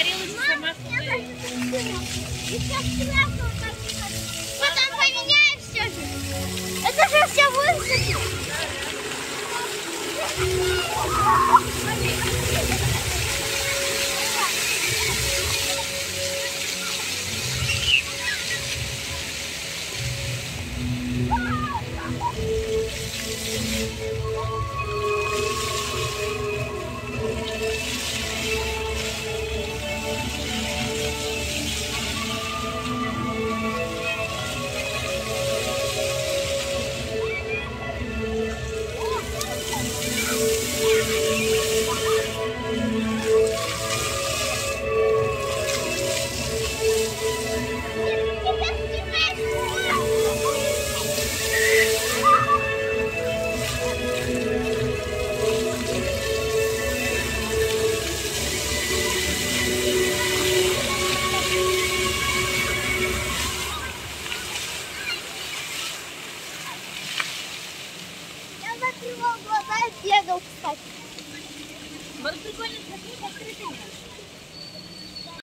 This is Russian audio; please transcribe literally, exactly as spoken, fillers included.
загорелась сама. Потом поменяем все же. Это же все высадит. Вот прикольно смотреть открытый мир.